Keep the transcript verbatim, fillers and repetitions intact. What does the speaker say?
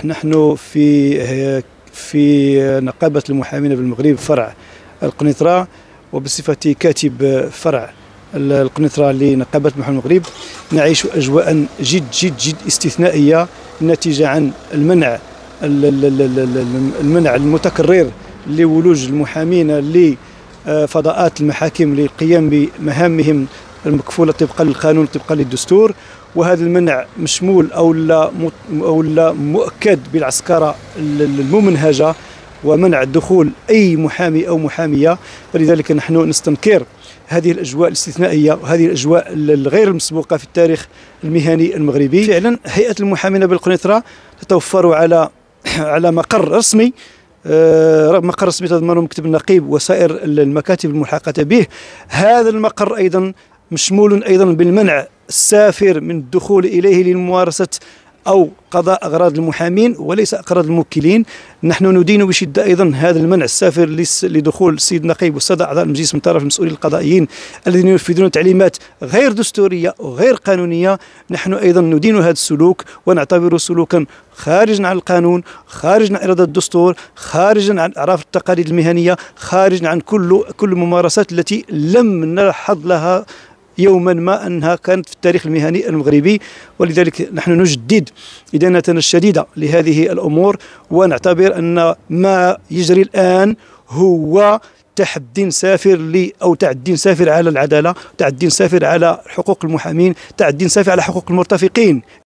نحن في في نقابة المحامين بالمغرب فرع القنيطرة، وبصفتي كاتب فرع القنيطرة لنقابة المحامين بالمغرب، نعيش أجواء جد جد جد استثنائية ناتجة عن المنع المنع المتكرر لولوج المحامين لفضاءات المحاكم للقيام بمهامهم المكفولة طبقا للقانون طبقا للدستور. وهذا المنع مشمول أو لا أو لا مؤكد بالعسكرة الممنهجة ومنع دخول أي محامي أو محامية. فلذلك نحن نستنكر هذه الأجواء الاستثنائية وهذه الأجواء الغير المسبوقة في التاريخ المهني المغربي. فعلا هيئة المحامين بالقنيطرة تتوفر على على مقر رسمي، مقر رسمي تضمنه مكتب النقيب وسائر المكاتب الملحقة به. هذا المقر أيضا مشمول أيضا بالمنع السافر من الدخول إليه لممارسة أو قضاء أغراض المحامين وليس أغراض الموكلين. نحن ندين بشدة أيضا هذا المنع السافر لدخول السيد النقيب والسادة أعضاء المجلس من طرف المسؤولين القضائيين الذين ينفذون تعليمات غير دستورية وغير قانونية. نحن أيضا ندين هذا السلوك ونعتبره سلوكا خارجا عن القانون، خارجا عن إرادة الدستور، خارجا عن أعراف التقاليد المهنية، خارجا عن كل كل الممارسات التي لم نلحظ لها يوما ما أنها كانت في التاريخ المهني المغربي. ولذلك نحن نجدد إدانتنا الشديدة لهذه الأمور، ونعتبر أن ما يجري الآن هو تحدي سافر لي أو تعدي سافر على العدالة، تعدي سافر على حقوق المحامين، تعدي سافر على حقوق المرتفقين